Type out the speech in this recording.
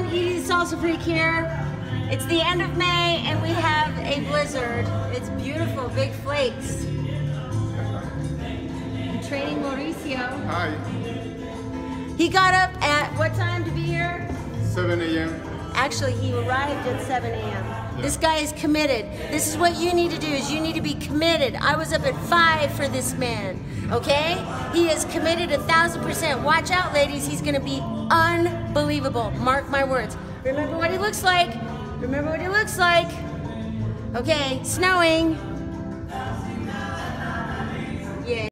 Edie Salsa Freak here. It's the end of May and we have a blizzard. It's beautiful, big flakes. I'm training Mauricio. Hi. He got up at what time to be here? 7 a.m. Actually, he arrived at 7 a.m. Yeah. This guy is committed. This is what you need to do, is you need to be committed. I was up at 5 for this man, okay? He is committed 1,000%. Watch out, ladies. He's gonna be unbelievable. Mark my words. Remember what he looks like. Remember what he looks like. Okay, snowing.